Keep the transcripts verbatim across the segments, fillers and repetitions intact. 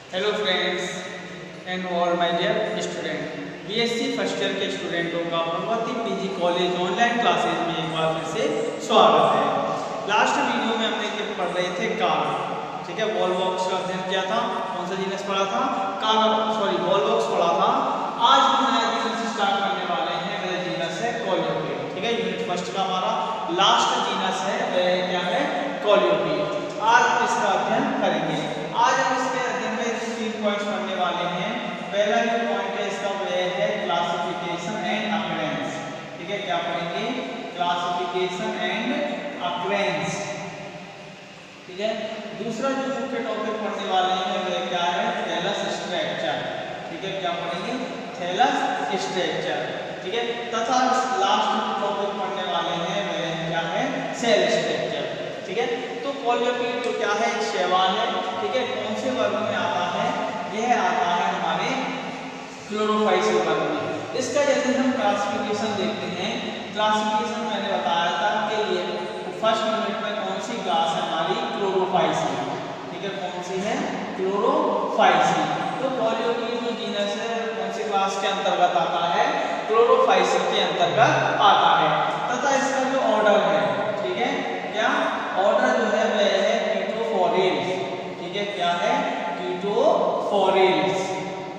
Hello friends and all my dear student, BSc first year के स्टूडेंटों का Bhagwati PG college online classes में एक बार फिर से स्वागत है। लास्ट वीडियो में हमने क्या पढ़ रहे थे कार, ठीक है, वॉल बॉक्स का अध्ययन किया था। कौन सा जीनस पढ़ा था? कार, सॉरी वॉल बॉक्स पढ़ा था। आज हम नया जीनस स्टार्ट करने वाले हैं, वह जीनस है कॉलियोपिड, ठीक है। यूनिट फर्स्ट का हमारा लास्ट जीनस है, वह क्या है? कॉलियोपिड। आज हम इसका अध्ययन करेंगे। आज हम इसके अध्ययन में तीन पॉइंट्स पढ़ने वाले हैं। पहला जो पॉइंट है इसका वह है क्लासिफिकेशन एंड अकरेंस, ठीक है। क्या पढ़ेंगे? क्लासिफिकेशन एंड अकरेंस, ठीक है। दूसरा जो मुख्य टॉपिक पढ़ने वाले हैं वह क्या है? थैलस स्ट्रक्चर, ठीक है। क्या पढ़ेंगे? थैलस स्ट्रक्चर, ठीक है। तथा लास्ट टॉपिक पढ़ने वाले हैं वह क्या है? सेल स्ट्रक्चर, ठीक है। तो कॉलियोपिड तो क्या है? एक शैवाल है, ठीक है। कौन से वर्ग में आता है? यह आता है हमारे क्लोरोफाइसिल वर्ग में। इसका जैसे हम क्लासिफिकेशन देखते हैं, क्लासिफिकेशन मैंने बताया था कि ये फर्स्ट यूनिट में कौन सी क्लास है हमारी? क्लोरोफाइसिल, ठीक है। कौन सी है? क्लोरोफाइसिल। तो कॉलियोपिड जो जीनस है कौन सी क्लास के अंतर्गत आता है? क्लोरोफाइसिल के अंतर्गत आता है। तथा इसका जो ऑर्डर है, ठीक है, क्या ऑर्डर जो है वह है कीटोफोरेल्स, ठीक है। क्या है? कीटोफोरेल्स,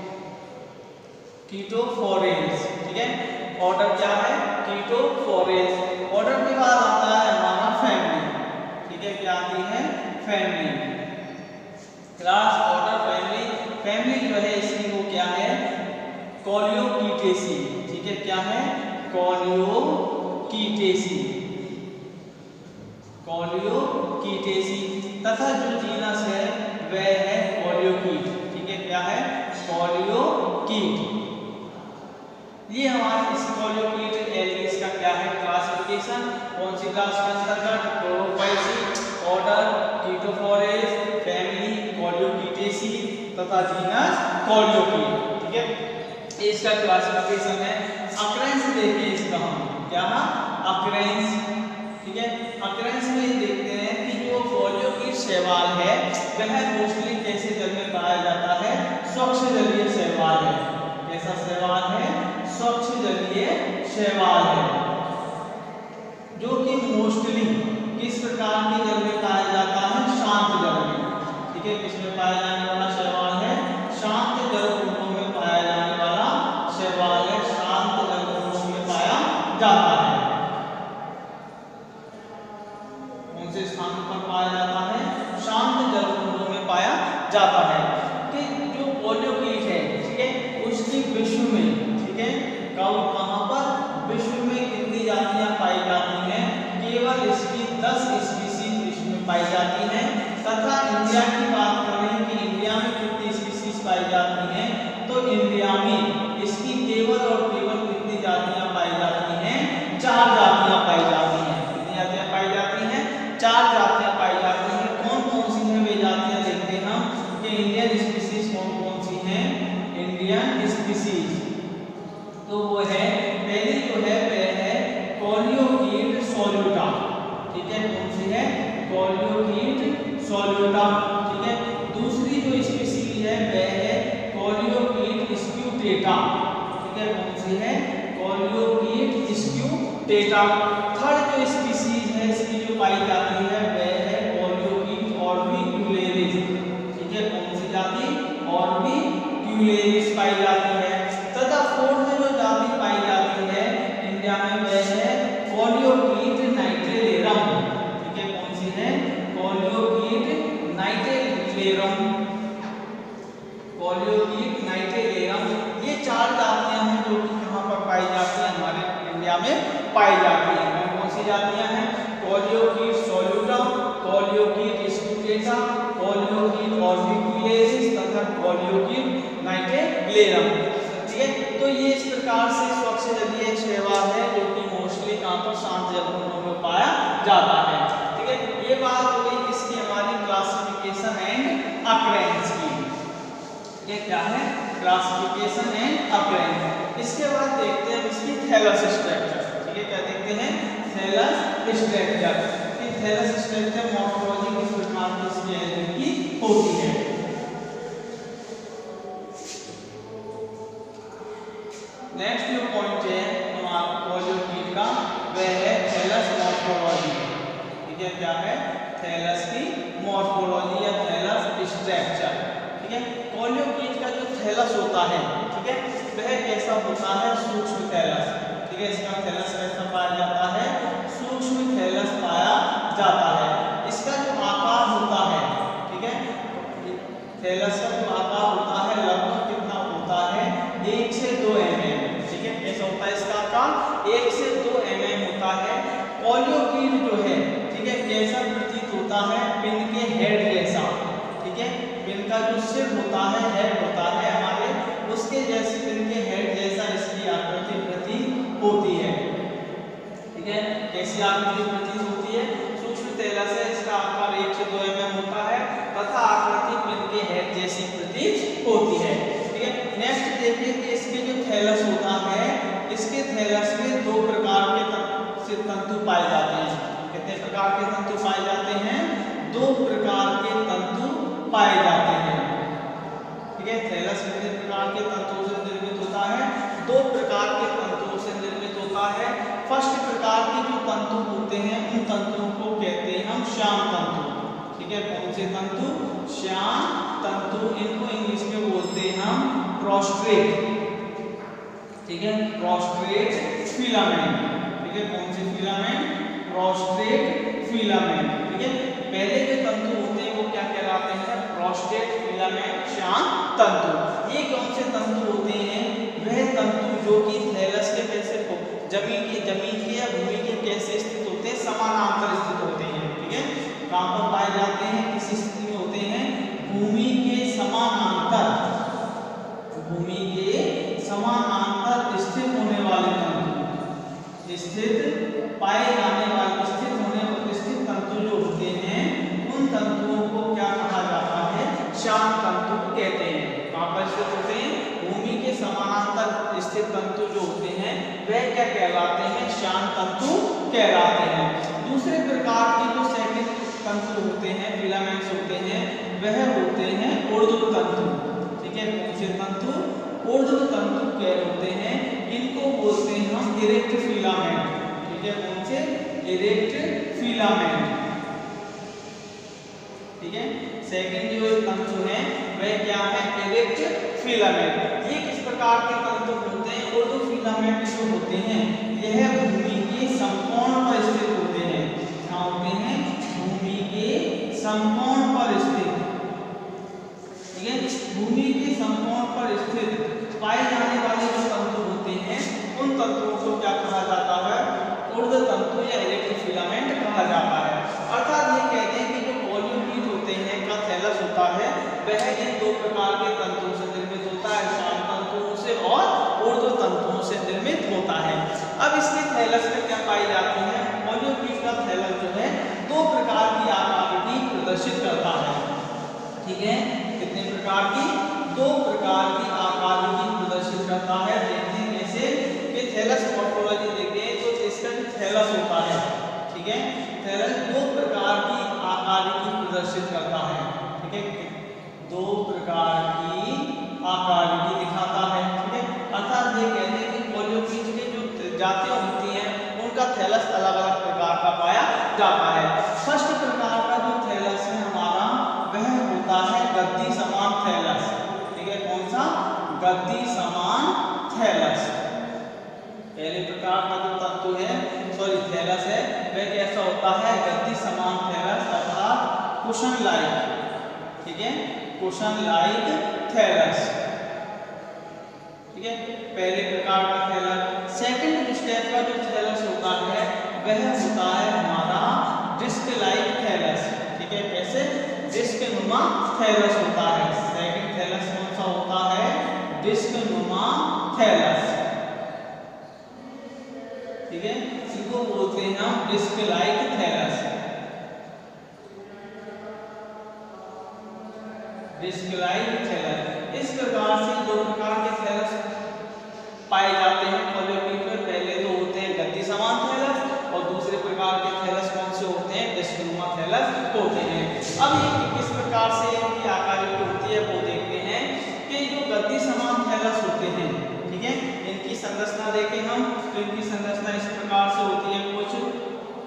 कीटोफोरेल्स, ठीक है। ऑर्डर क्या है? कीटोफोरेल्स। ऑर्डर के बाद आता है हमारा फैमिली, ठीक है। क्या आती है? Family, class, order, family. Family जो है इसकी वो क्या है? कॉलियोकीटेसी, ठीक है। क्या है? कॉलियोकीटेसी, कॉलियोकीटेसी। तथा जो जीनस है वह है कॉलियोकीट, ठीक है। क्या है? कॉलियोकीट। ये हमारे इस कॉलियोकीट एल्गीज का क्या है? क्लासिफिकेशन। कौन सी क्लास के अंतर्गत? क्लोरोफाइसिल, ऑर्डर कीटोफोरेल्स, फैमिली कॉलियोकीटेसी तथा जीनस कॉलियोकीट, ठीक है। इसका क्लासिफिकेशन है। अकरेंस देखिए इसका हम क्या है? अकरेंस, ठीक है। अकरेंस में देखते हैं कि जो कॉलियोकीट शैवाल है वह मोस्टली कैसे जल में पाया जाता है? स्वच्छ जलीय शैवाल है। कैसा शैवाल है? स्वच्छ जलीय शैवाल है, जो कि मोस्टली किस प्रकार के जल में पाया जाता है? शांत जल में, ठीक है। किसमें पाया जाने वाला शैवाल है? शांत जल कुंडों में पाया जाने वाला शैवाल है। शांत जल कुंडों में पाया जाता है। कौन से स्थानों पर पाया जाता है? शांत जल कुंडों में पाया जाता है। कि जो कॉलियोकीट है, ठीक है, उसकी विश्व में, ठीक है, कब कहां पर? विश्व में कितनी जातियां पाई जाती हैं? केवल इसकी दस स्पीशीज विश्व में पाई जाती हैं। तथा इंडिया की बात करें कि इंडिया में कितनी स्पीशीज पाई जाती हैं, तो इंडिया में इसकी केवल और केवल कितनी जातियां पाई जाती हैं? चार जातियां पाई जाती हैं। कितनी जातियां पाई जाती हैं? चार जातियां पाई जाती हैं। कौन कौन सी हैं वे जातियां? देखते हैं हम कि इंडियन स्पीशीज कौन कौन सी हैं? इंडियन स्पीशीज तो वो है, पहली जो है वह है कॉलियोकीट सोल्यूटा, ठीक है। कौन सी है? कॉलियोकीट सोल्यूटा, ठीक है। दूसरी जो स्पीशीज है वह है कॉलियोकीट स्क्यूटेटा, ठीक है। कौन सी है? कॉलियोकीट स्क्यूटेटा। थर्ड जो स्पीशीज है इसकी जो पाई जाती है वह है कॉलियोकीट ऑर्बिक्यूलेरिस, ठीक है। कौन सी जाति? ऑर्बिक्यूलेरिस पाई जाती है। तथा फोर्थ जो जाति पाई जाती है इंडिया में वह है कॉलियोकीट नाइट्रेलेरम, ठीक है। कौन सी है? कॉलियोकीट नाइट्रेलेरम, कॉलियोकीट नाइट्रेलेरम। ये चार जातियां हैं जो कि कहां पर पाई जाती है? हमारे इंडिया में पाई जाती है। कौन कौन सी जातियां हैं? कॉलियोकीट सोल्यूटा, कॉलियोकीट स्क्यूटेटा, कॉलियोकीट ऑर्बिक्यूलेरिस तथा कॉलियोकीट नाइट्रेलेरम, ठीक है। तो ये इस प्रकार से स्वच्छ जलीय शैवाल है जो कि मोस्टली कहां पर? शांत जल कुंडों में पाया जाता है, ठीक है। ये बात हो गई किसकी? हमारी क्लासिफिकेशन एंड अकरेंस की। ये क्या है? Classification and occurrence. इसके बाद देखते हैं इसकी थैलस स्ट्रक्चर, ठीक है। क्या देखते हैं? Thallus structure. Thallus structure morphology किस प्रकार की होती है? नेक्स्ट जो पॉइंट है हमारा कोलियोकीट का वह है थैलस मॉर्फोलॉजी। ठीक है, क्या है? थैलस की मॉर्फोलॉजी या थैलस स्ट्रक्चर। ठीक है, कोलियोकीट का जो थैलस होता है, ठीक है, वह कैसा होता है? सूक्ष्म थैलस। ठीक है, इसका थैलस कैसा पाया जाता है? सूक्ष्म थैलस पाया जाता है। इसका जो आकार होता है, ठीक है, थैलस का जो आकार होता है लगभग कितना होता है? एक से दो एम एम। ठीक है, कैसा होता है इसका आकार? एक से दो एम एम होता है। कोलियोकीट जो है, ठीक है, कैसा प्रतीत होता है? पिन के हेड जैसा। ठीक है, पिन का जो सिर होता है, हेड होता है हमारे, उसके जैसे पिन के हेड जैसा इसकी आकृति प्रतीत होती है। ठीक है, कैसी आकृति प्रतीत होती है? सूक्ष्म थैलस है, इसका आकार एक से दो एम एम होता है तथा आकृति पिन के हेड जैसी प्रतीत होती है। ठीक है, नेक्स्ट देखिए कि इसके जो थैलस होता है, इसके थैलस में दो प्रकार के तंतु पाए जाते हैं। कितने प्रकार के तंतु पाए जाते हैं? दो प्रकार के तंतु पाए जाते हैं। ठीक है, थैलस कितने प्रकार के तंतुओं से निर्मित होता है? दो प्रकार के तंतुओं से निर्मित होता है। फर्स्ट प्रकार के जो तंतु होते हैं उन तंतुओं को कहते हैं हम श्याम तंतु। ठीक है, कौन से तंतु? श्याम तंतु। इनको इंग्लिश में बोलते हैं हम प्रोस्ट्रेट। ठीक है, प्रोस्ट्रेट फिलामेंट। ठीक है, कौन से फिलामेंट? Prostate filament. ठीक है, पहले जो तंतु होते हैं वो क्या कहलाते हैं? प्रोस्ट्रेट फिलामेंट श्याम तंतु। ये कौन से तंतु होते हैं? वह तंतु जो कि थैलस के कैसे को जमीन के जमीन के या भूमि के कैसे स्थित होते हैं? समानांतर स्थित होते हैं। ठीक है, कहां पर पाए जाते हैं? किस स्थिति में होते हैं? भूमि के समानांतर, भूमि के समानांतर स्थित होने वाले तंतु, स्थित पाए जाने वाले स्थित होने स्थित तंतु जो होते हैं उन तंतुओं को क्या कहा जाता है? श्याम तंतु कहते हैं। कहां पर स्थित होते हैं? भूमि के समानांतर स्थित तंतु जो होते हैं वह क्या कहलाते हैं? श्याम तंतु कहलाते हैं। दूसरे प्रकार के जो सेकंड तंतु होते हैं, फिलामेंट्स होते हैं, वह होते हैं ऊर्ध्व तंतु। ठीक है, कौन से तंतु? ऊर्ध्व तंतु क्या होते हैं? इनको बोलते हैं हम इरेक्ट फिलामेंट। ठीक है, कौन से? Erect filament. ठीक है, सेकंड जो तंतु है वह क्या है? Erect filament. ये किस प्रकार के तंतु होते हैं? ऊर्ध्व फिलामेंट जो होते हैं यह भूमि के समकोण पर स्थित होते हैं। क्या होते हैं? भूमि के समकोण पर स्थित। ठीक है, भूमि के समकोण पर स्थित पाए जाने वाले जो तंतु होते हैं उन तंतुओं को क्या कहा जाता है? ऊर्ध्व तंतु या इरेक्ट फिलामेंट कहा जाता है। अर्थात ये कहते हैं कि जो कोलियोकीट होते हैं का थैलस होता है वह इन दो प्रकार के तंतुओं से निर्मित होता है, श्याम तंतुओं से और ऊर्ध्व तंतुओं से निर्मित होता है। अब इसके थैलस में क्या पाई जाती है? कोलियोकीट का थैलस जो है दो प्रकार की आकृति प्रदर्शित करता है। ठीक है, कितने प्रकार की? दो प्रकार की आकृति प्रदर्शित करता है। देखते हैं कैसे कि थैलस मॉर्फोलॉजी देखते हैं तो इसका जो थैलस होता है, ठीक है, थैलस दो प्रकार की आकृति प्रदर्शित करता है। ठीक है, दो प्रकार की आकृति दिखाता है। ठीक है, अर्थात ये कहते हैं कि कोलियोकीट के जो जातियां होती हैं उनका थैलस अलग अलग प्रकार का पाया जाता है। फर्स्ट प्रकार का जो थैलस है हमारा वह होता है गद्दी समान थैलस। ठीक है, कौन सा? गद्दी समान थैलस। पहले प्रकार का जो तंतु है सॉरी थैलस है वह कैसा होता है? गद्दी समान थैलस अर्थात कुशन लाइक। ठीक है, कुशन लाइक थैलस। ठीक है, पहले प्रकार का थैलस। सेकंड स्टेप का जो थैलस होता है वह होता है हमारा डिस्क लाइक थैलस। ठीक है, कैसे? डिस्क नुमा थैलस होता है। सेकंड थैलस कौन सा होता है? डिस्क नुमा थैलस। ठीक है, इनको बोलते हैं हम disc like thallus. Disc like thallus. इस प्रकार से दो प्रकार के थैलस पाए जाते हैं कोलियोकीट में। पहले तो होते हैं गद्दी समान थैलस और दूसरे प्रकार के थैलस कौन से होते हैं? डिस्क नुमा थैलस होते हैं। अब ये किस प्रकार से इनकी आकृति होती है वो देखते हैं कि जो गद्दी समान थैलस होते हैं, ठीक है, इनकी संरचना देखें हम तो इनकी संरचना इस प्रकार से होती है कुछ।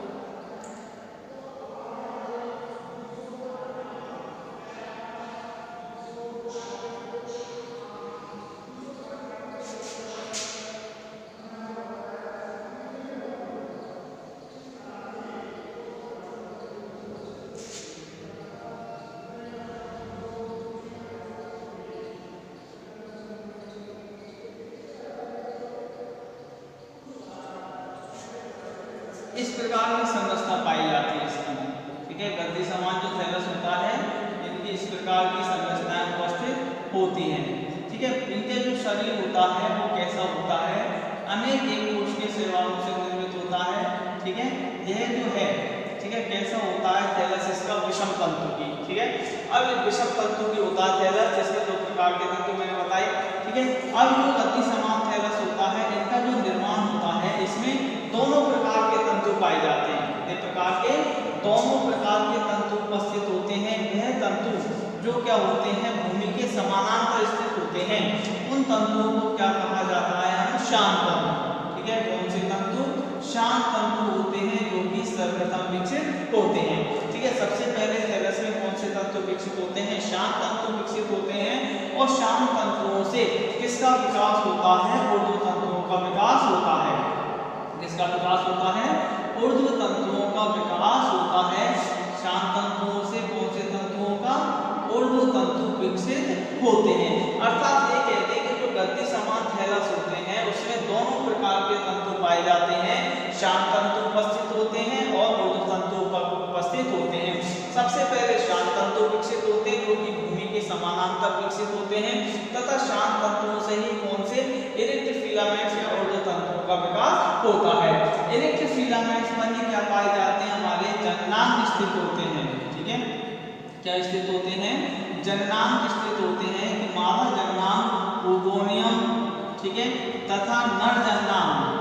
इस प्रकार की संरचना पाई जाती है इसकी, ठीक है। गद्दी समान जो थैलस होता है इनकी इस प्रकार की संरचनाएं उपस्थित होती हैं, ठीक है। इनके जो शरीर होता है वो कैसा होता है, अनेक एक कोश के सेवाओं से निर्मित होता है, ठीक है। यह जो है, ठीक है, कैसा होता है थैलस इसका विषम तंतु की, ठीक है। अब विषम तंतु की होता है थैलस, जिसमें दो प्रकार के तंतु मैंने बताए, ठीक है। अब जो गद्दी समान थैलस होता है इनका जो निर्माण होता है इसमें दोनों प्रकार के तंतु पाए जाते हैं। एक प्रकार के दोनों प्रकार के तंतु उपस्थित होते हैं। यह तंतु जो क्या होते हैं भूमि के समानांतर स्थित होते हैं, उन तंतुओं को क्या कहा जाता है, हम शांत तंतु, ठीक है। कौन से तंतु, शांत तंतु होते हैं जो कि सर्वप्रथम विकसित होते हैं, ठीक है। सबसे पहले थैलस में कौन से तंतु विकसित होते हैं, शांत तंतु विकसित होते हैं। और शांत तंतुओं से किसका विकास होता है, ऊर्ध्व तंतुओं का विकास होता है। किसका विकास होता है, ऊर्ध्व तंतुओं का विकास होता है। शांत तंतुओं से कौन से तंतुओं का, ऊर्ध्व तंतु विकसित होते हैं। अर्थात ये कहते हैं कि जो गद्दी समान थैलस होते हैं उसमें दोनों प्रकार के तंतु पाए जाते हैं। शांत तंतु उपस्थित होते हैं और ऊर्ध्व तंतु उपस्थित होते हैं। सबसे पहले शांत तंतु विकसित होते हैं जो कि भूमि के समानांतर विकसित होते हैं, तथा शांत तंतुओं से ही कौन से इरेक्ट फिलामेंट्स या ऊर्ध्व तंतुओं का विकास होता है। इरेक्ट फिलामेंट्स पर ही क्या पाए जाते हैं, हमारे जननांग स्थित होते हैं, ठीक है। क्या स्थित होते हैं, जननांग स्थित होते हैं। कि मादा जननांग ओगोनियम, ठीक है, तथा नर जननांग,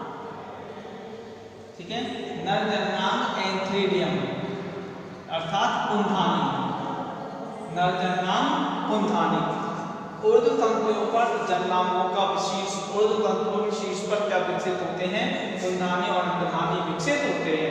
ठीक है, नर जननांग एंथ्रीडियम अर्थात कुंधानी, नर जननांग कुंधानी। ऊर्ध्व तंतुओं पर जननांगों का विशेष, ऊर्ध्व तंतुओं के शीर्ष पर क्या विकसित होते हैं, कुंधानी और अंडधानी विकसित होते हैं।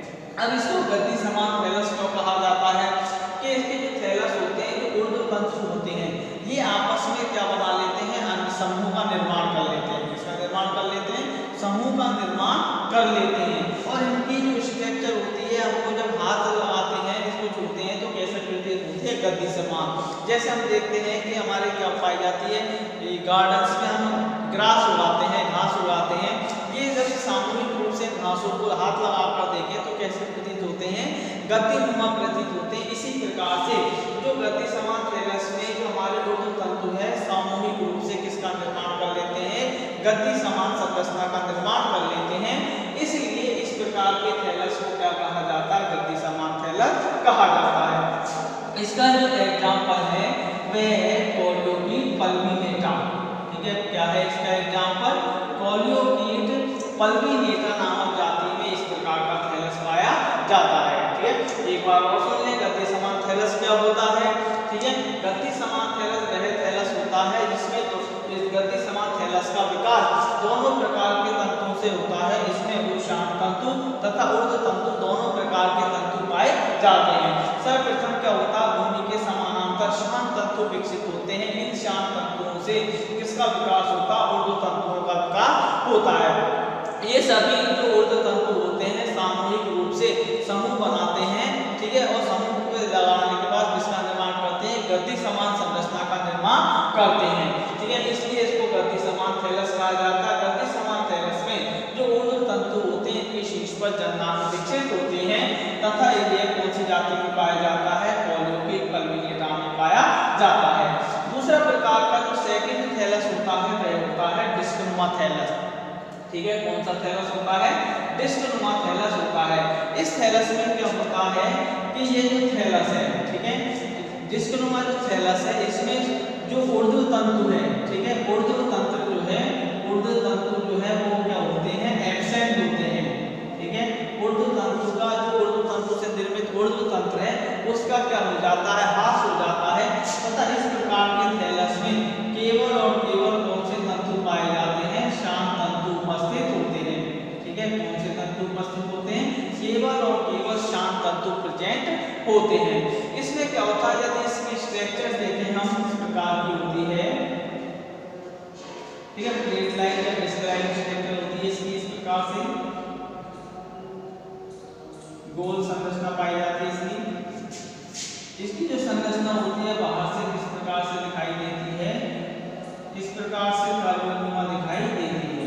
अब इसको गद्दी समान थैलस क्यों कहा जाता है, कि इसके जो थैलस होते हैं, जो ऊर्ध्व तंतु होते हैं, ये आपस में क्या बना लेते हैं, अन्य समूह का निर्माण कर लेते हैं। किसका निर्माण कर लेते हैं, समूह का निर्माण कर लेते हैं। और इनकी जो स्ट्रक्चर होती है, हमको जब हाथ लगाते हैं, इसको छूते हैं तो कैसे प्रतीत होती है, गद्दी समान। जैसे हम देखते हैं कि हमारे क्या पाई जाती है, गार्डन्स में हम ग्रास उगाते हैं, घास उगाते हैं। ये जब सामूहिक रूप से घासों को हाथ लगा कर देखें तो कैसे प्रतीत होते हैं, गद्दी नुमा प्रतीत होते हैं। इसी प्रकार से जो गद्दी समान थैलस में जो हमारे ऊर्ध्व तंतु है सामूहिक रूप से किसका निर्माण कर लेते हैं, गद्दी समान संरचना का निर्माण कर लेते हैं। इसलिए इस प्रकार के थैलस को क्या कहा जाता है, गद्दी समान थैलस कहा जाता है। इसका जो एग्जाम्पल है वह है कोलियोकीट पल्विनेटा, ठीक है। क्या है इसका एग्जाम्पल, कोलियोकीट पल्विनेटा नामक जाति में इस प्रकार का थैलस पाया जाता है, ठीक है। एक बार और सुन लें, गद्दी समान थैलस क्या होता है, ठीक है। गद्दी समान थैलस वह थैलस होता है जिसमें तो इस गद्दी समान थैलस का विकास दोनों प्रकार के तंतुओं से होता है। इसमें शांत तंतु तथा ऊर्ध्व तंतु दोनों प्रकार के तंतु पाए जाते हैं। सर्वप्रथम क्या होता है, भूमि के समानांतर शांत तंतु विकसित होते हैं। इन शांत तंतुओं से किसका विकास होता है, ऊर्ध्व तंतुओं का विकास होता है। ये सभी जो ऊर्ध्व तंतु होते हैं सामूहिक रूप से समूह बनाते हैं, ठीक है। और समूह को लगाने के बाद किसका निर्माण करते हैं, गद्दी समान संरचना का निर्माण करते हैं, ठीक है। इसलिए इसको गद्दी समान थैलस कहा जाता है। गद्दी समान थैलस में जो ऊर्ध्व तंतु होते हैं इनके शीर्ष पर जननांग विकसित होते हैं तथा ये कौन सी जाति में पाया जाता है, कोलियोकीट पल्विनेटा में पाया जाता है। दूसरा प्रकार का जो सेकंड थैलस होता है वह होता है डिस्कनुमा थैलस, ठीक है। कौन सा थैलस होता है, डिस्कनुमा थैलस होता है। इस थैलस में क्या होता है कि ये जो थैलस है, ठीक है, डिस्कनुमा जो थैलस है इसमें जो ऊर्ध्व तंतु है, ठीक है, ऊर्ध्व तंत्र जो है, ऊर्ध्व तंतु जो है वो क्या होते हैं, एब्सेंट होते हैं, ठीक है। ऊर्ध्व तंतु का जो ऊर्ध्व तंतु से निर्मित ऊर्ध्व तंत्र है उसका क्या हो जाता है, ह्रास हो जाता है। तथा इस प्रकार के थैलस में केवल और केवल कौन से तंतु पाए जाते हैं, शांत होते हैं। इसमें क्या होता है, यदि इसकी स्ट्रक्चर देखें हम इस प्रकार की होती है, ठीक है, प्लेट लाइन या डिस्क्राइब स्ट्रक्चर होती है इसकी इस प्रकार से गोल संरचना पाई जाती है इसकी। इसकी जो संरचना होती है बाहर से किस प्रकार से दिखाई देती है, इस प्रकार से कर्वनुमा दिखाई देती है।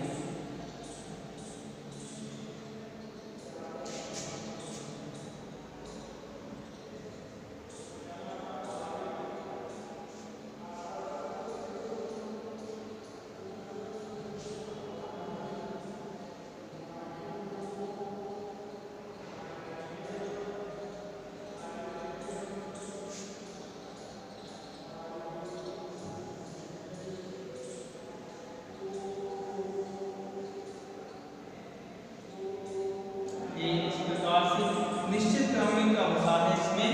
निश्चित क्रमिक का होता है इसमें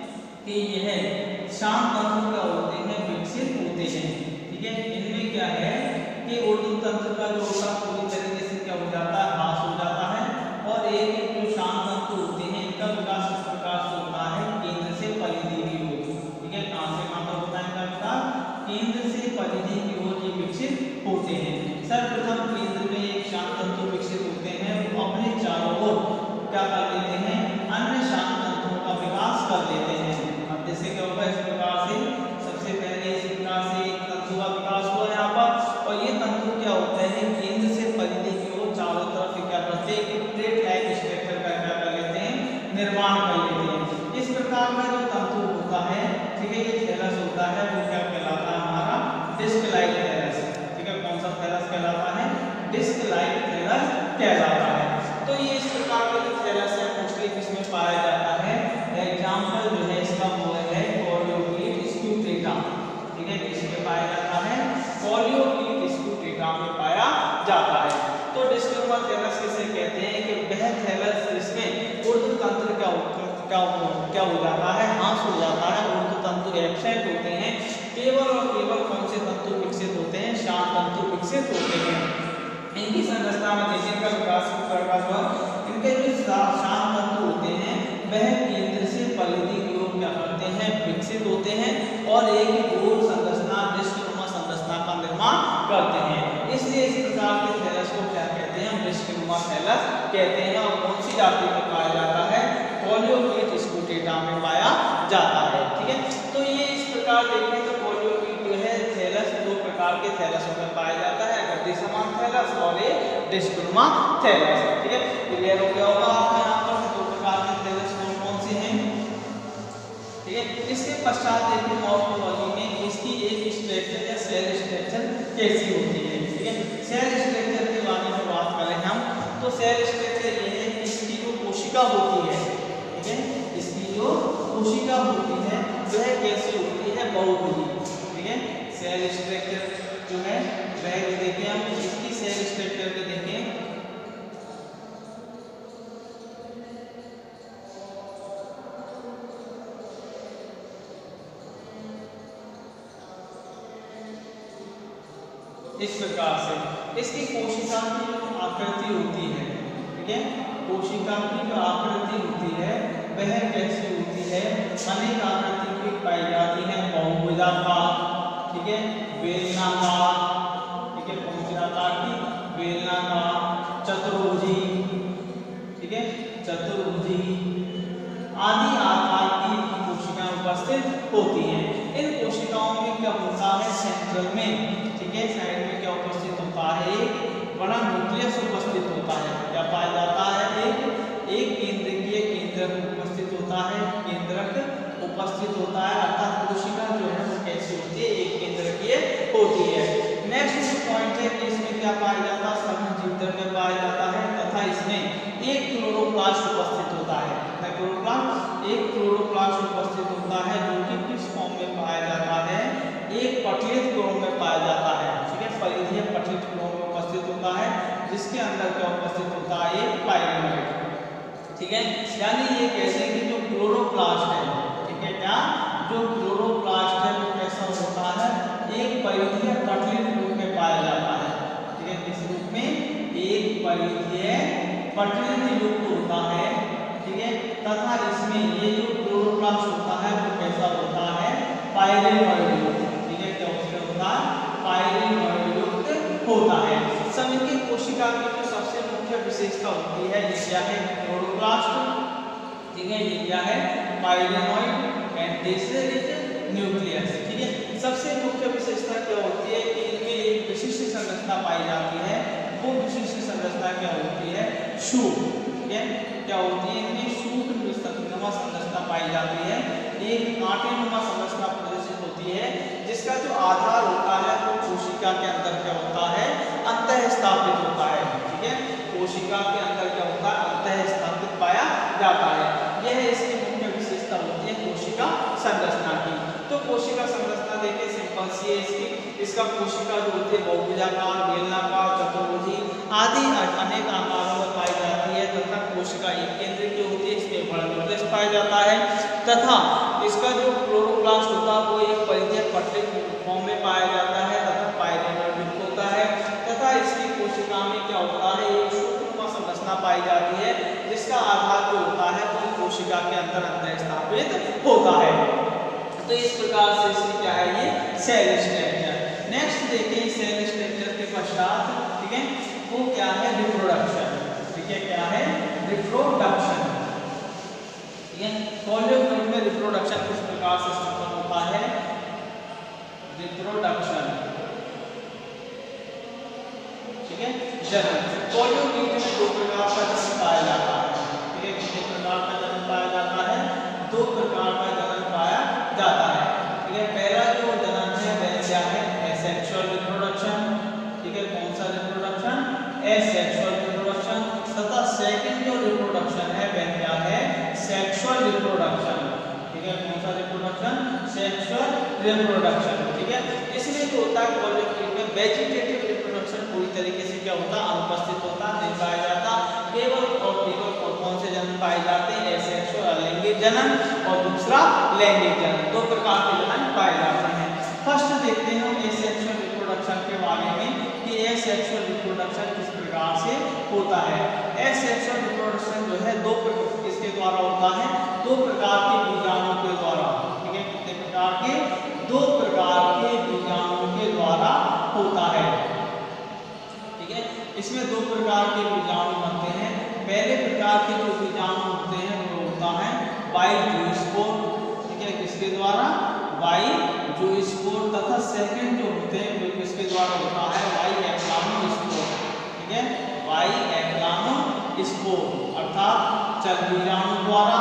कि यह शांत तंत्र क्या होते हैं, विकसित होते हैं। ठीक है, इनमें क्या है कि ऊर्ध्व तंत्र का जो होता है पूरी तरीके से क्या हो जाता है, ह्रास हो जाता है, और एक एक जो शांत तंत्र होते हैं इनका विकास इस प्रकार से होता है केंद्र से परिधि की ओर। ठीक है, कहां से कहां तक होता है इनका विकास, केंद्र से परिधि की ओर ये विकसित होते हैं। सर्वप्रथम केंद्र में एक शांत तंतु विकसित होते हैं, वो अपने चारों ओर क्या कर लेते हैं, अन्य शांत तंतुओं का विकास कर लेते हैं। अब जैसे क्या होगा इस प्रकार से, सबसे पहले इस प्रकार से एक तंतु का विकास हुआ यहाँ पर, और ये तंतु क्या होता है केंद्र से परिधि की ओर चारों तरफ क्या करते हैं, प्लेट लाइक स्ट्रक्चर का क्या कर लेते हैं, निर्माण कर लेते हैं। इस प्रकार का जो तंतु होता है, ठीक है, ये थैलस होता है, वो क्या कहलाता है हमारा डिस्क लाइक थैलस। ठीक है, कौन सा थैलस कहलाता है, डिस्क लाइक थैलस कहलाता है। तो ये इस प्रकार का जो थैलस है मोस्टली किसमें पाया जाता है, एग्जांपल जो है इसका वो है कोलियोप्लीट स्क्यूटेटा। ठीक है, किसमें पाया जाता है, कोलियोप्लीट स्क्यूटेटा में पाया जाता है। तो डिस्कनुमा थैलस किसे कहते हैं कि वह थैलस जिसमें ऊर्ध्व तंत्र क्या क्या क्या हो जाता है, ह्रास हो जाता है, ऊर्ध्व तंतु एब्सेंट होते हैं, केवल और केवल कौन से तंतु विकसित होते हैं, शांत तंतु विकसित होते हैं। इनकी संरचना में देखिए इनका विकास प्रकाश हुआ, इनके जो शांत तंतु होते हैं वह केंद्र से परिधि की ओर क्या करते हैं, विकसित होते हैं, और एक गोल संरचना डिस्कनुमा संरचना का निर्माण करते हैं। इसलिए इस प्रकार के थैलस को क्या कहते हैं, हम डिस्कनुमा थैलस कहते हैं। और कौन सी जाति में पाया जाता है, कोलियोप्लीट स्क्यूटेटा में पाया जाता है। ठीक है, तो ये इस प्रकार देखें तो कोलियोप्लीट जो है थैलस दो प्रकार के थैलसों में पाया जाता है, गद्दी समान थैलस और ये डिस्कनुमा थैलस। ठीक है, क्लियर हो गया होगा आपको यहाँ पर दो प्रकार के थैलस कौन कौन से हैं। ठीक है, इसके पश्चात देखिए मॉर्फोलॉजी में इसकी एक स्ट्रक्चर या सेल स्ट्रक्चर कैसी होती है। ठीक है, सेल स्ट्रक्चर के बारे में बात करें हम तो सेल स्ट्रक्चर ये है कि इसकी जो कोशिका होती है, ठीक है, इसकी जो कोशिका होती है वह कैसी होती है, बहुभुजी। ठीक है, सेल स्ट्रक्चर जो है वह देखें हम, इसकी सेल स्ट्रक्चर को देखें इस प्रकार से। इसकी कोशिका की जो आकृति होती है, ठीक है, कोशिका की जो आकृति होती है वह कैसी होती है, अनेक आकृति की पाई जाती है, बहुभुजाकार, ठीक है, बेलनाकार, ठीक है, बहुभुजाकार की बेलनाकार, चतुर्भुजी, ठीक है, चतुर्भुजी आदि आकार की कोशिकाएं उपस्थित होती हैं। इन कोशिकाओं में क्या होता है, सेंट्रल में, ठीक है, साइड में क्या उपस्थित होता है, एक बड़ा न्यूक्लियस उपस्थित होता है। क्या पाया जाता है, एक एक केंद्रीय केंद्रक उपस्थित होता है, केंद्रक उपस्थित होता है, अर्थात कोशिका जो है वो कैसी होती है, एक केंद्रकीय होती है। नेक्स्ट जो पॉइंट है कि इसमें क्या पाया जाता है, सघन में पाया जाता है, तथा इसमें एक क्लोरोप्लास्ट उपस्थित होता है। क्लोरोप्लास्ट एक क्लोरोप्लास्ट उपस्थित होता है जो कि किस फॉर्म में पाया जाता है, एक पटलित क्लोम में पाया जाता है। ठीक है, परिधीय पटलित क्लोम में उपस्थित होता है, जिसके अंदर क्या उपस्थित होता है, एक पाइरोनोइड। ठीक है, यानी ये कहते हैं कि जो क्लोरोप्लास्ट है, ठीक है, क्या जो क्लोरोप्लास्ट है वो कैसा होता है, एक परिधीय पटलित रूप में पाया जाता है। ठीक है, किस रूप में, एक परिधीय पटलित रूप होता है। ठीक है, तथा इसमें ये जो क्लोरोप्लास्ट होता है वो कैसा होता है, पाइरेनॉइड युक्त, ठीक है, क्या उसमें होता है, पाइरेनॉइड युक्त होता है। सब इनकी कोशिका की जो सबसे मुख्य विशेषता होती है ये क्या है, क्लोरोप्लास्ट, ठीक है, ये क्या है, pyrenoid and this is nucleus, ठीक है। सबसे मुख्य विशेषता क्या होती है कि इनमें एक विशिष्ट संरचना पाई जाती है, वो विशिष्ट संरचना क्या होती है, शूट, ठीक है, क्या होती है, इनमें शूट नुमा संरचना पाई जाती है, एक कांटेनुमा संरचना प्रदर्शित होती है, जिसका जो आधार होता है वो कोशिका के अंदर क्या होता है, अंतः स्थापित होता है, ठीक है, कोशिका के अंदर क्या होता है, अंतः स्थापित पाया जाता है। यह इसकी मुख्य विशेषता होती है कोशिका संरचना की। तो कोशिका संरचना देखिए सिंपल सी है इसकी, इसका कोशिका जो होती है बहुभुजाकार, बेलनाकार, चतुर्भुजी आदि अनेक आकारों में पाई जाती है, तथा कोशिका एक केंद्र की होती है, इसमें बड़ा न्यूक्लियस पाया जाता है, तथा इसका जो क्लोरोप्लास्ट होता है वो एक परिधीय पट्टे फॉर्म में पाया जाता है, तथा पाइरेनॉइड युक्त होता है, तथा इसकी कोशिका में क्या होता है, एक सूक्ष्म संरचना पाई जाती है, जिसका आधार जो होता है वो कोशिका के अंदर अंदर स्थापित होता है। तो इस प्रकार से इसकी क्या है, ये सेल स्ट्रक्चर। नेक्स्ट देखिए सेल स्ट्रक्चर के पश्चात, ठीक है, वो क्या है, रिप्रोडक्शन, ठीक है, क्या है, रिप्रोडक्शन, ठीक है। पॉलियोफ्लोइड में रिप्रोडक्शन किस प्रकार से संपन्न होता है, रिप्रोडक्शन, ठीक है, जन्म। पॉलियोफ्लोइड में दो प्रकार का जन्म पाया जाता है, ठीक है, कितने प्रकार का जन्म पाया जाता है, दो प्रकार का जन्म पाया जाता है, ठीक है। पहला जो जन्म है वह क्या है, एसेक्सुअल रिप्रोडक्शन, ठीक है, कौन सा रिप्रोडक्शन, एसेक्सुअल रिप्रोडक्शन, तथा सेकंड जो रिप्रोडक्शन है वह क्या है, सेक्सुअल रिप्रोडक्शन, ठीक है, कौन सा रिप्रोडक्शन, सेक्सुअल रिप्रोडक्शन, ठीक है। इसमें जो होता है पॉलियोफ्लोइड में वेजिटेटिव रिप्रोडक्शन पूरी तरीके से क्या होता है, अनुपस्थित होता, नहीं पाया जाता, केवल और केवल कौन से जन्म पाए जाते हैं, एसेक्सुअल लैंगिक जन्म और दूसरा लैंगिक जन्म, दो प्रकार के जन्म पाए जाते हैं। फर्स्ट देखते हैं हम एसेक्सुअल रिप्रोडक्शन के बारे में कि एसेक्सुअल रिप्रोडक्शन किस प्रकार से होता है। एसेक्सुअल रिप्रोडक्शन जो है दो किसके द्वारा होता है, दो प्रकार के बीजाणुओं के द्वारा, ठीक है, कितने प्रकार के, दो प्रकार के बीजाणुओं के द्वारा होता है, ठीक है। इसमें दो प्रकार के बीजाणु बनते हैं। पहले प्रकार के जो बीजाणु होते हैं वो होता है बाइजोस्पोर, ठीक है, किसके द्वारा, बाइजोस्पोर, तथा सेकंड जो होते हैं वो किसके द्वारा होता है, बाइएक्लानोस्पोर, ठीक है, बाइएक्लानोस्पोर अर्थात चल बीजाणु द्वारा,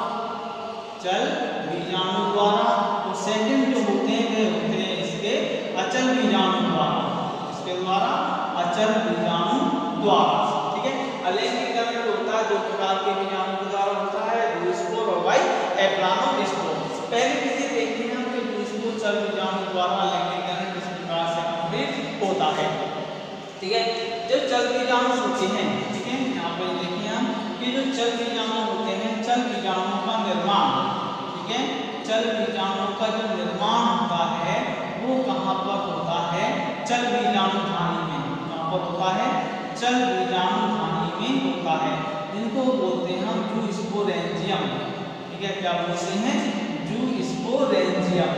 चल बीजाणु द्वारा, और सेकंड जो होते हैं वे होते हैं इसके अचल बीजाणु द्वारा, इसके द्वारा अचल बीजाणु द्वारा, ठीक है। अलैंगिकरण जो होता है दो प्रकार के बीजाणु के द्वारा होता है, जूस्पोर और बाइएक्लानोस्पोर। पहले विधि देखते हैं हम कि जूस्पोर चल बीजाणु द्वारा अलैंगिकरण किस प्रकार से कंप्लीट होता है, ठीक है। जो चल बीजाणु होते हैं, ठीक है, यहाँ पे देखिए हम कि जो चल बीजाणु होते हैं, चल बीजाणु का निर्माण, ठीक है, चल बीजाणु का जो निर्माण होता है वो कहाँ पर होता है, चल बीजाणु धानी में, कहाँ पर होता है, चल बीजाणु धानी में होता है, इनको बोलते हैं हम जूस्पोरेंजियम, ठीक है, क्या बोलते हैं, जूस्पोरेंजियम,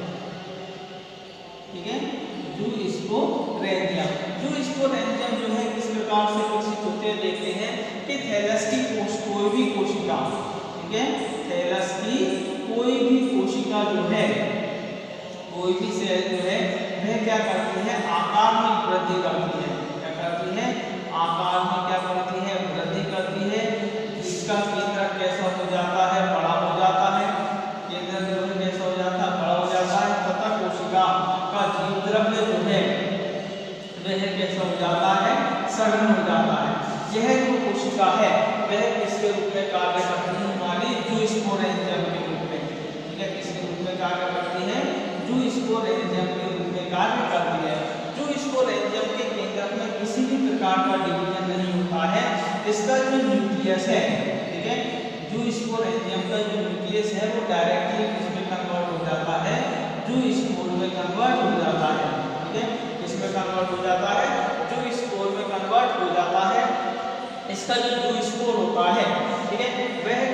ठीक है, जूस्पोरेंजियम। जूस्पोरेंजियम जो है किस प्रकार से विकसित होते हैं देखते हैं कि थैलस की कोश कोई भी कोशिका, ठीक है, थैलस की कोई भी कोशिका जो है, कोई भी सेल जो है वह क्या करती है, आकार में वृद्धि करती है, क्या करती है, आकार में क्या करती है, वृद्धि करती है, इसका केंद्र कैसा हो जाता है, बड़ा हो जाता है, केंद्र जो है कैसा हो जाता है, बड़ा हो जाता है, तथा कोशिका का जीव द्रव्य जो है वह कैसा हो जाता है, सघन हो जाता है। यह जो कोशिका है वह किसके रूप में कार्य करती है, हमारी जूस्पोरेंजियम के रूप में, ठीक है, किसके रूप में कार्य करती है, जूस्पोरेंजियम के रूप में कार्य करती है। जूस्पोरेंजियम के केंद्र में किसी भी प्रकार का डिवीजन नहीं होता है, इसका जो न्यूक्लियस है, ठीक है, जूस्पोरेंजियम का जो न्यूक्लियस है वो डायरेक्टली किसमें कन्वर्ट हो जाता है, जूस्पोर में कन्वर्ट हो जाता है, ठीक है, इसमें कन्वर्ट हो जाता है, जूस्पोर में कन्वर्ट हो जाता है। इसका जो जूस्पोर होता है, ठीक है, वह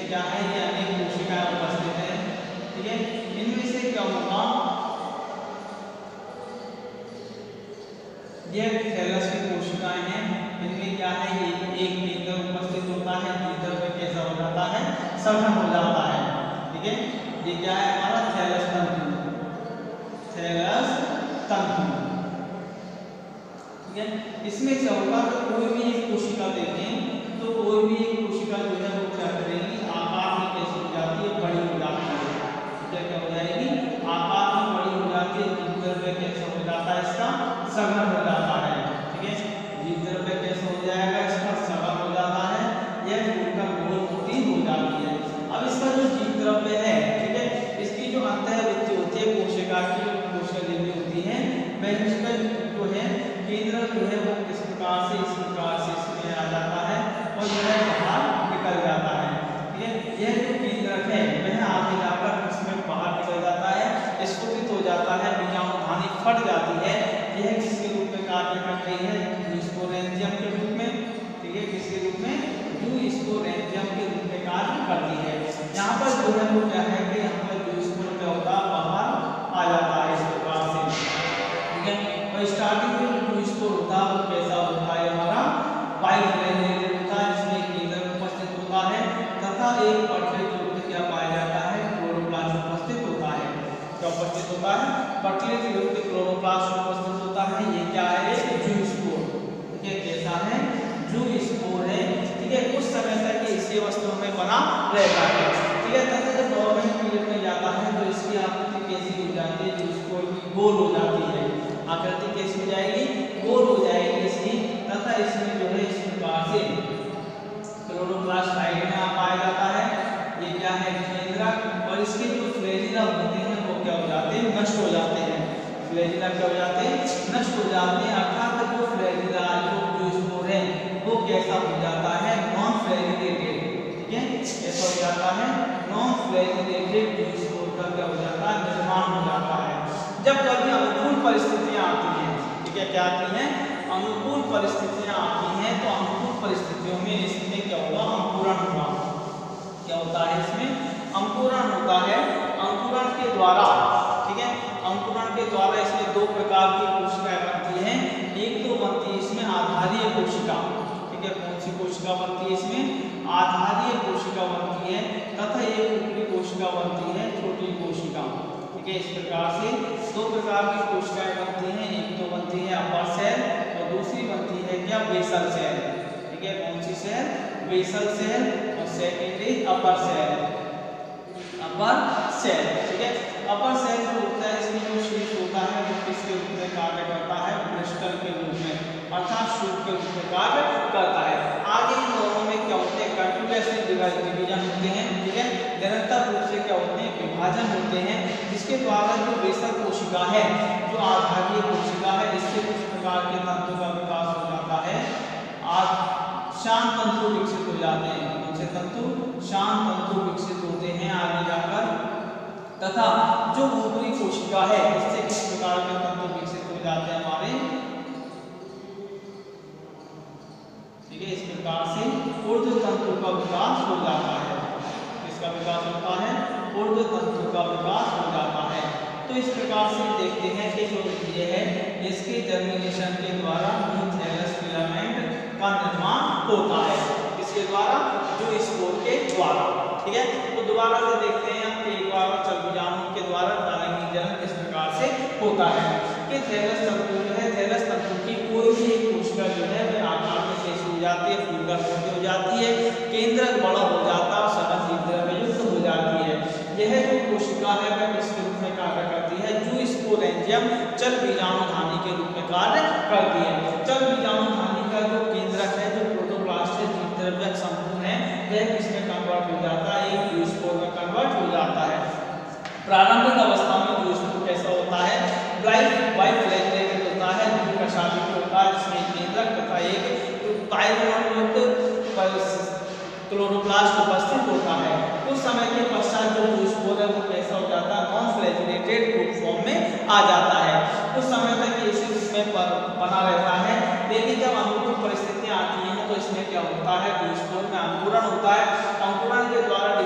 इसमें क्या है, ये अनेक कोशिकाएं उपस्थित है। ठीक है, इनमें से क्या होगा, ये थैलस की कोशिकाएं हैं, इनमें क्या है, ये एक केंद्र उपस्थित होता है, भीतर में कैसा हो जाता है, सघन हो जाता है। ठीक है, ये क्या है हमारा थैलस तंतु, थैलस तंतु। ठीक है, इसमें क्या होगा, तो कोई भी एक कोशिका देखें तो कोई भी एक कोशिका जो है वो क्या करेगी, आकार में कैसे हो जाती है, बड़ी हो जाती है। क्या क्या हो जाएगी, आकार में बड़ी हो जाती है, भीतर में कैसा हो जाता है, इसका सघन हो जाता है। ठीक है, भीतर में कैसे हो जाएगा, इसका सघन हो जाता है, यह फूलकर गोल मोटी हो जाती है। अब इसका जो जीवद्रव्य है, ठीक है, इसकी जो अंतःवृत्ति होती है कोशिका की, जो कोशिका होती है, वह इसका जो है केंद्र जो है वो किस प्रकार से, इस प्रकार से इसमें आ जाता है और जो है बाहर निकल जाता है। ठीक है, यह जो केंद्रक है वह आगे जाकर इसमें बाहर निकल जाता है, स्फुटित हो जाता है, बीजाणुधानी फट जाती है। यह किसके रूप में कार्य कर रही है, जूस्पोरेंजियम के रूप में। ठीक है, किसके रूप में, जूस्पोरेंजियम के रूप में कार्य करती है। यहाँ पर जो है वो क्या है कि यहाँ पर जूस्पोर क्या होता है, बाहर आ जाता है इस प्रकार से। ठीक है, और स्टार्टिंग में जूस्पोर होता है वो कैसा होता है, हमारा बाइफ्लोरेटेड होता है, जिसमें केंद्र उपस्थित होता है तथा एक पटले के रूप में क्या पाया जाता है, क्लोरोप्लास्ट उपस्थित होता है। क्या उपस्थित होता है, पटले के रूप में क्लोरोप्लास्ट उपस्थित होता है। ये क्या है, जूस्पोर। ठीक है, कैसा है, जूस्पोर है। ठीक है, कुछ समय तक ये इसी अवस्था में बना रहता है। ठीक है, तथा जब डोर्मेंट पीरियड में जाता है तो इसकी आकृति कैसी हो जाती है, जूस्पोर की गोल हो जाती है। आकृति कैसी हो जाएगी, गोल हो जाएगी इसकी, तथा इसमें जो है इस प्रकार से क्लोरोप्लास्ट साइड में आ पाया जाता है। ये क्या है, केंद्रक, और इसके जो फ्लैजिला होते हैं वो क्या हो जाते हैं, नष्ट हो जाते हैं। फ्लैजिला क्या हो जाते हैं, नष्ट हो जाते हैं, अर्थात जो फ्लैजिला जो जूस्पोर है वो कैसा हो जाता है, नॉन फ्लैजिलेटेड। ठीक है, कैसा हो जाता है, नॉन फ्लैजिलेटेड जूस्पोर का क्या हो जाता है, निर्माण हो जाता है। जब कभी अनुकूल परिस्थितियां आती हैं, ठीक है, क्या आती हैं, अनुकूल परिस्थितियां आती हैं, तो अनुकूल परिस्थितियों में इसमें क्या होगा, अंकुरण होगा। क्या होता है, इसमें अंकुरण होता है। अंकुरण के द्वारा, ठीक है, अंकुरण के द्वारा इसमें दो प्रकार की कोशिकाएं बनती हैं। एक तो बनती है इसमें आधारीय कोशिका। ठीक है, कौन सी कोशिका बनती है, इसमें आधारीय कोशिका बनती है, तथा एक ऊपरी कोशिका बनती है, छोटी कोशिका। ठीक है, इस प्रकार से दो प्रकार की कोशिकाएं बनती हैं। एक तो बनती है अपर सेल और दूसरी बनती है क्या, बेसल सेल। ठीक है, कौन सी सेल, बेसल सेल, और second is upper cell, upper cell. ठीक है, अपर सेल जो होता है इसमें जो शीर्ष होता है वो किसके रूप में कार्य करता है, क्रिस्टल के रूप में, अर्थात शूट के रूप में कार्य करता है। आगे इन दोनों में क्या होते हैं, कंटिन्यूअसली डिवीजन होते हैं। ठीक है, निरंतर रूप से क्या होते हैं, विभाजन होते हैं, जिसके द्वारा जो बेसल कोशिका है, जो आधारीय कोशिका है, इससे कुछ प्रकार के तंतु का विकास हो जाता है। आज शांत तंतु विकसित हो जाते हैं। कौन से तंतु, शांत तंतु विकसित होते हैं आगे जाकर, तथा जो ऊपरी कोशिका है इससे किस प्रकार के तंतु विकसित हो जाते हैं हमारे। ठीक है, इस प्रकार से ऊर्ध्व तंतु का विकास हो जाता है। किसका विकास होता है, ऊर्ध्व तंतु का विकास हो जाता है। तो इस प्रकार से देखते हैं कि जो ये है इसके जर्मिनेशन के द्वारा न्यू थैलस फिलामेंट का निर्माण होता है। इसके द्वारा, जो स्पोर के द्वारा। ठीक है, तो दोबारा से देखते हैं हम एक बार चल बीजाणु के द्वारा नारंगी जलन किस प्रकार से होता है। कि थैलस तंतु जो है, थैलस तंतु की कोई भी एक कोशिका जो है वह आकार में कैसी हो जाती है, फूलकर मोटी हो जाती है, केंद्रक बड़ा हो जाता है और सघन जीवद्रव्य युक्त हो जाती है। यह जो कोशिका है वह किसके रूप में कार्य करती है, जूस्पोरेंजियम चल बीजाणुधानी के रूप में कार्य करती है। चल बीजाणुधानी का जो केंद्रक है, जो प्रोटोप्लास्ट है, जीवद्रव्य समूह है, वह किसमें कन्वर्ट हो जाता है, एक जूस्पोर में कन्वर्ट हो जाता है। प्रारंभिक अवस्था में जूस्पोर कैसा होता है, बाइफ्लोरेटेड होता है, द्विकशाभिक होता है, जिसमें केंद्रक तथा एक पाइरोनोइड क्लोरोप्लास्ट उपस्थित होता है। कुछ समय के पश्चात जो जूस्पोर है वो कैसा हो जाता है, नॉन फ्लैजिलेटेड ग्रुप फॉर्म में आ जाता है। कुछ समय तक ये इसी रूप में बना रहता है, लेकिन जब अनुकूल परिस्थितियां आती हैं तो इसमें क्या होता है, जूस्पोर में अंकुरण होता है। अंकुरण के द्वारा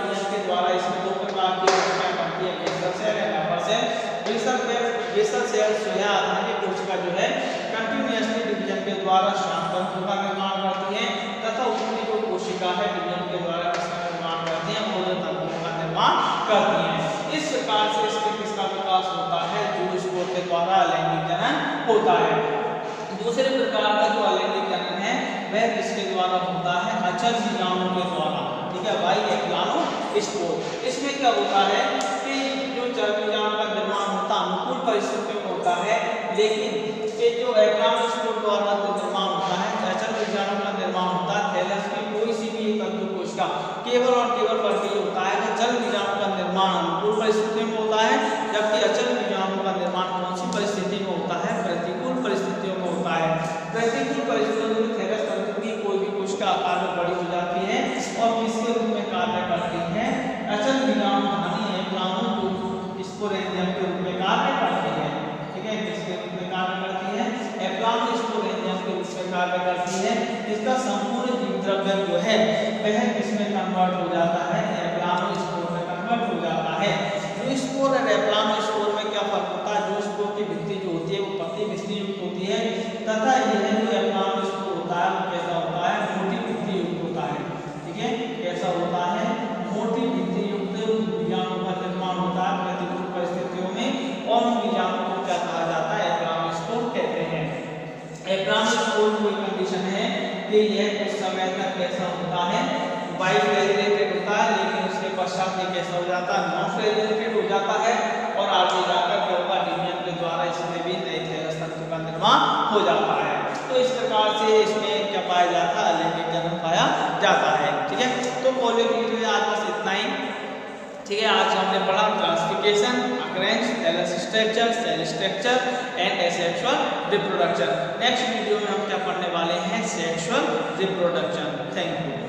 कोशिका है डिवीजन के द्वारा किसका निर्माण करती हैं, भोजन तंतुओं का निर्माण करती हैं। इस प्रकार से इसमें किसका विकास होता है, जो स्पोर के द्वारा अलैंगिक जनन होता है। दूसरे प्रकार का जो अलैंगिक जनन है वह किसके द्वारा होता है, अचल बीजाणु के द्वारा, ठीक है, बाई एक्लानो स्पोर। इसमें क्या होता है कि जो चल बीजाणु का निर्माण होता है अनुकूल परिस्थितियों में होता है, लेकिन ये जो एक्लानो स्पोर द्वारा जो निर्माण होता है, अचल बीजाणु का निर्माण होता है थैलस में कोई सी भी एक तंतु कोशिका केवल और केवल वर्गीय होता है, तो चल बीजाणु का निर्माण अनुकूल परिस्थितियों में होता है, जबकि अचल बीजाणु का निर्माण कौन सी परिस्थिति में होता है, प्रतिकूल परिस्थितियों में होता है। प्रतिकूल परिस्थितियों में थैलस तंतु की कोई भी कोशिका आकार में बड़ी हो जाती है और किसके रूप में कार्य करती है, अचल बीजाणु धानी एक्लानो स्पोरेंजियम के रूप में कार्य करती है, ठीक है, किसके रूप में कार्य करती है, एक्लानो स्पोरेंजियम के रूप में कार्य करती है। इसका संपूर्ण जीव द्रव्य जो है वह किसमें कन्वर्ट हो जाता है, एक्लानो स्पोर में कन्वर्ट हो जाता है। जो स्पोर और एक्लानो स्पोर में क्या फर्क होता है, जो स्पोर की भित्ति जो होती है वो पतली भित्ति युक्त होती है, तथा यह जो एक्लानो स्पोर होता है वो कैसा होता है, मोटी भित्ति युक्त होता है, ठीक है, कैसा होता है, मोटी भित्ति युक्त बीजाणु का निर्माण होता है प्रतिकूल परिस्थितियों में, और उन बीजाणु को क्या कहा जाता है, एक्लानो स्पोर कहते हैं। एक्लानो स्पोर कोई कंडीशन है कि यह कुछ समय तक कैसा होता है, बाइफ्लैजिलेटेड होता है, लेकिन उसके पश्चात ये कैसा हो जाता है, नॉन फ्लैजिलेटेड हो जाता है, और आगे जाकर क्या होगा, डिवीजन के द्वारा इसमें भी नए थैलस तंतु का निर्माण हो जाता है। तो इस प्रकार से इसमें क्या पाया जाता है, अलैंगिक जनन पाया जाता है, ठीक है। तो पोलियो के लिए आज बस इतना ही, ठीक है। आज हमने पढ़ा classification, occurrence, thallus structure, cell structure and asexual reproduction. Next video में हम क्या पढ़ने वाले हैं, सेक्सुअल रिप्रोडक्शन। Thank you.